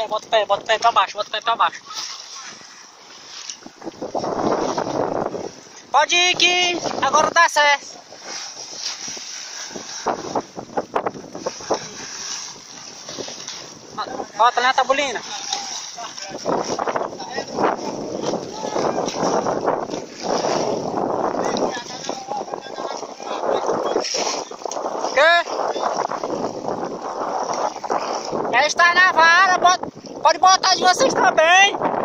bota o pé pra baixo, bota o pé pra baixo. Pode ir que agora dá certo. Bota ali na tabulina. Está na vara, pode botar de vocês também.